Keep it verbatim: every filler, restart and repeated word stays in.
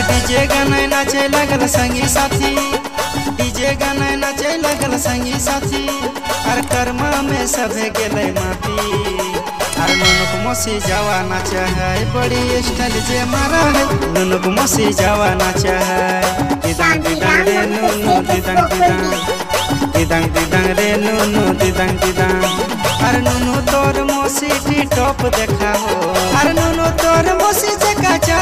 DJ गाना नाचे लगल संगी साथी, डीजे गाना नाचे लगल संगी साथी। अरे कर्मा में सभे गेले माटी। अरे नुनुक मोसी जावा नाचा है, बड़ी स्टाइल जे मारा है। नुनुक मोसी जावा नाचा है। दिदंग दिदंग रे नुनु दिदंग दिदंग, दिदंग दिदंग रे नुनु दिदंग दिदंग। अरे नुनु तोर मोसी टी टॉप देखा हो। अरे नुनु तोर मोसी जका